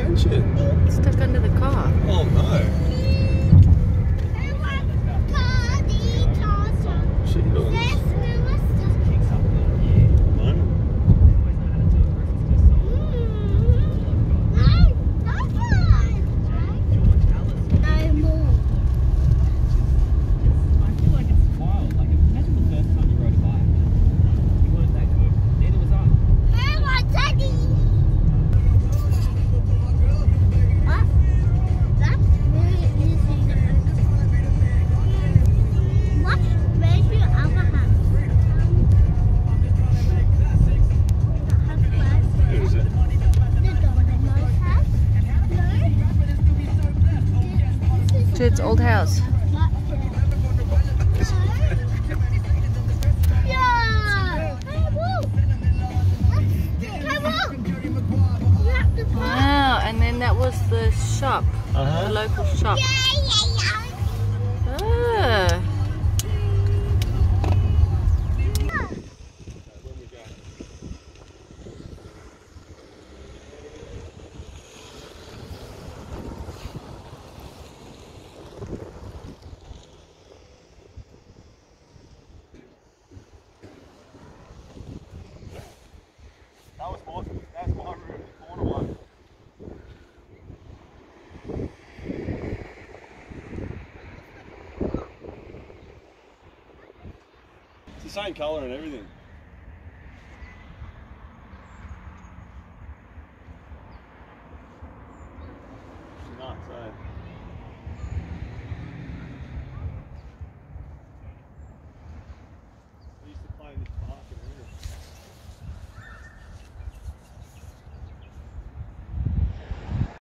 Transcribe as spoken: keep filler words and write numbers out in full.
catch it. It's stuck under the car. Oh no. She does. Jude's old house. Wow, and then that was the shop, Uh-huh. the local shop. Ah. That was my, that's my room, the corner one. It's the same colour and everything. Nuts, eh?